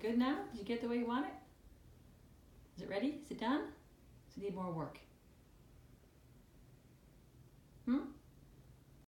good now? Did you get the way you want it? Is it ready? Is it done? Does it need more work?